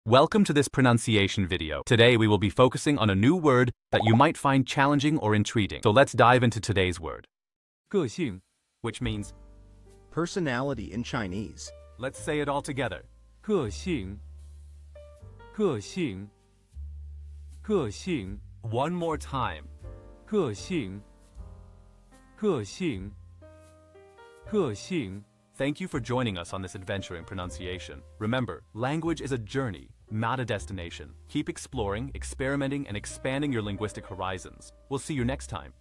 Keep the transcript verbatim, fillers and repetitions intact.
Welcome to this pronunciation video. Today we will be focusing on a new word that you might find challenging or intriguing. So let's dive into today's word. 个性 Which means, personality in Chinese. let's say it all together. 个性个性个性 One more time. 个性个性个性 Thank you for joining us on this adventure in pronunciation. Remember, language is a journey, not a destination. Keep exploring, experimenting, and expanding your linguistic horizons. We'll see you next time.